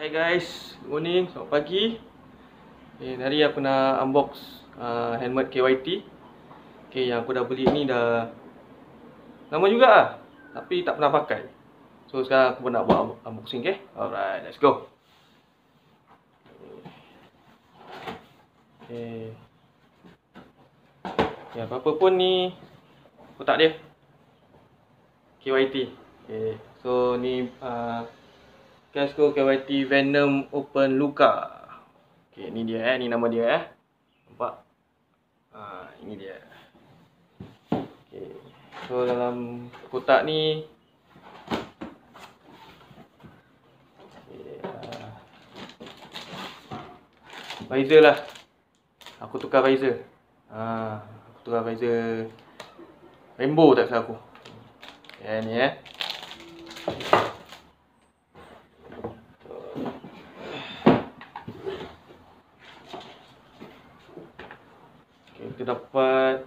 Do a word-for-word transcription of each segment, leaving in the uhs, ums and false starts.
Hai guys, good morning, selamat pagi. Okay, hari aku nak unbox uh, Helmet K Y T. Okay, yang aku dah beli ni dah lama juga lah, tapi tak pernah pakai. So sekarang aku pun nak buat unboxing, okay? Alright, let's go. Okay, okay, apa-apa pun ni kotak dia K Y T. Okay, so ni uh, Casco K Y T Venom Open Luca. Okay, ni dia eh, ni nama dia eh. Nampak? Ha, ini dia. Okay. So dalam kotak ni okay, uh, visor lah. Aku tukar visor. Ha, aku tukar visor rainbow tak salah aku. Ya, ni eh. Kita dapat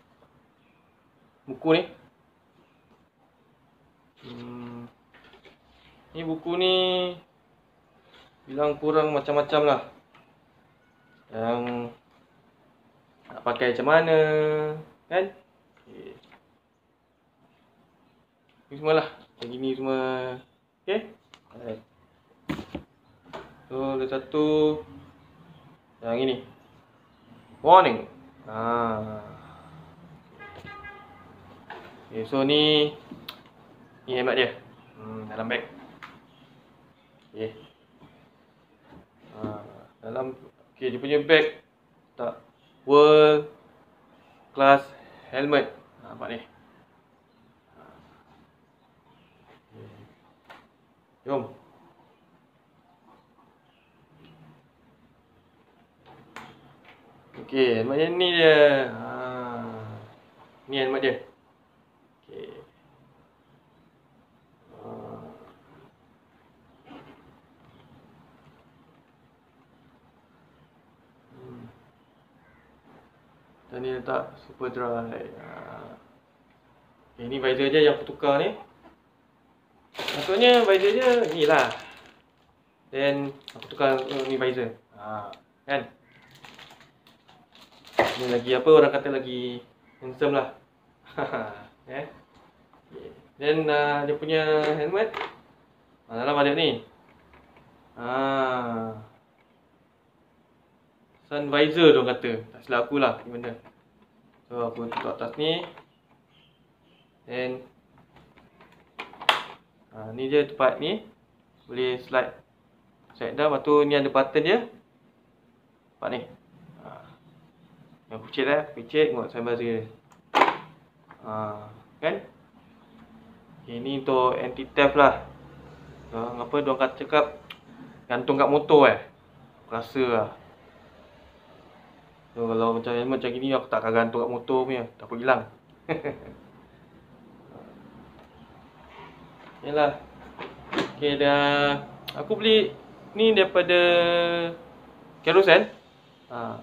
buku ni. Hmm. Ni buku ni bilang kurang macam-macam lah. Yang nak pakai macam mana, kan? Okay. Ni semualah. Yang gini semua. Okay. Alright. So, ada satu yang ini. Warning. Ah. Okay, so ni ni helmet dia. Hmm, dalam beg. Okay. Ah, dalam okay, dia punya beg tak world class helmet. Ah, nampak ni. Okay. Jom. Okey, helmet yang ni dia. Ha. Ni helmet dia. Okey. Ha. Hmm. Dan ni letak super dry. Ha. Okay, ni visor je yang aku tukar ni. Maksudnya visor je ni lah. Then aku tukar ni visor. Ha, kan? Ni lagi apa orang kata lagi handsome lah. eh. Okay. Then uh, dia punya helmet ah, dalam ada ni. Ah. Sun visor dia kata. Tak silap aku lah ni benda. So aku tutup atas ni. Then ah, ni je tempat ni. Boleh slide. Slide dah. Lepas tu ni ada button dia. Nampak ni. Yang pucet lah, pucet tengok sambal dia. Ha, kan? Okay, ni untuk anti theft lah. Orang apa dia orang cakap gantung kat motor eh. Aku rasa lah. So, kalau macam helmet macam gini aku tak akan gantung kat motor punya, takut hilang. Yalah. Okay, dah aku beli ni daripada carousel. Ha.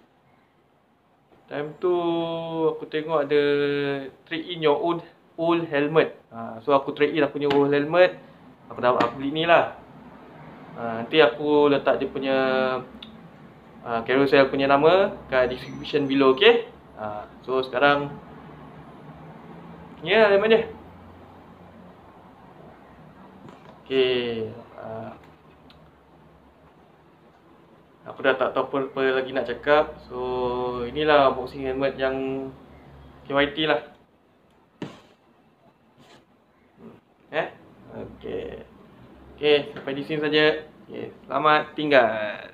Time tu aku tengok ada trade in your old old helmet. Ha, so aku trade in aku punya old helmet. Aku dah aku beli ni lah. Ha, nanti aku letak dia punya uh, carousel punya nama kat description below, okay? Ha, so sekarang ni lah helmet dia. Okay. Uh, Aku dah tak tahu apa, apa lagi nak cakap. So inilah unboxing helmet yang K Y T lah. Eh? Okay. Okay, sampai di sini saja. Okay, selamat tinggal.